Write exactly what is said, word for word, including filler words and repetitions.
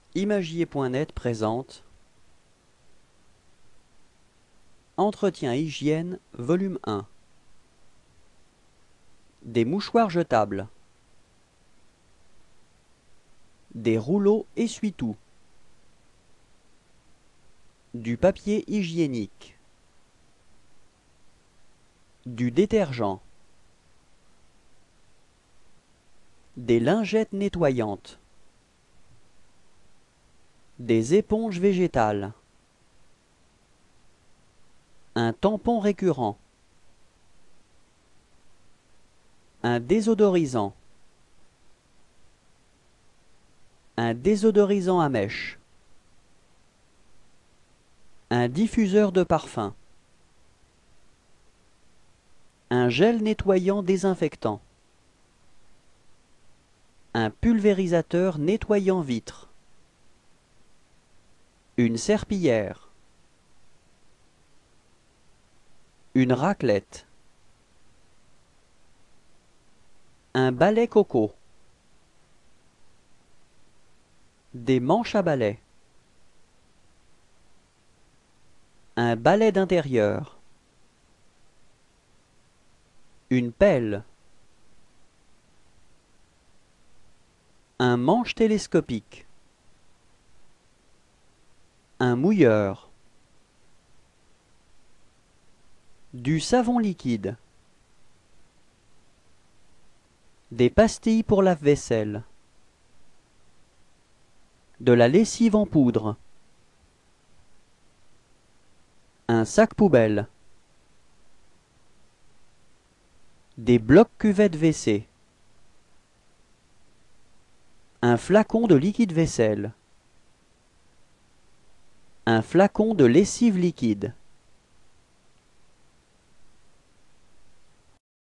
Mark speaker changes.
Speaker 1: Imagier point net présente Entretien hygiène, volume un. Des mouchoirs jetables. Des rouleaux essuie-tout. Du papier hygiénique. Du détergent. Des lingettes nettoyantes. Des éponges végétales. Un tampon récurrent. Un désodorisant. Un désodorisant à mèche. Un diffuseur de parfum. Un gel nettoyant désinfectant. Un pulvérisateur nettoyant vitres. Une serpillière. Une raclette. Un balai coco. Des manches à balai. Un balai d'intérieur. Une pelle. Un manche télescopique. Un mouilleur. Du savon liquide. Des pastilles pour lave-vaisselle. De la lessive en poudre. Un sac poubelle. Des blocs cuvettes W C. Un flacon de liquide vaisselle. Un flacon de lessive liquide.